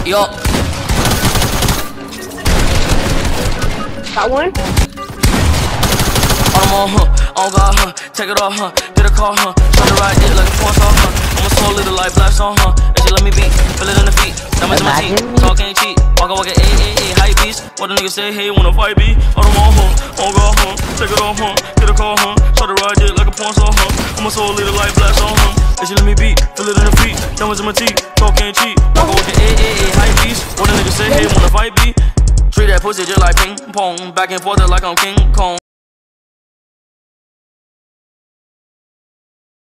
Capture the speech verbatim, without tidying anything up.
Yo. Got one? On them on, huh? On God, huh? Take it off, huh? Get a car, huh? Try to ride it like a porn star, huh? I'm a soul little like blast on, huh? And she let me beat, feel it in the feet. Diamonds in my teeth, talk ain't cheap. Walk walk a a a hype beast. What the niggas say, hey, wanna fight me? On them on, huh? On God, huh? Take it off, huh? Get a car, huh? Try to ride it like a porn star, huh? I'm a soul little like blast on, huh? And she let me beat, feel it in the feet. Diamonds in my teeth, talk ain't cheap. Walk walk a a a hype beast. What the niggas say, hey, wanna fight me? Treat that pussy just like ping pong, back and forth like I'm King Kong.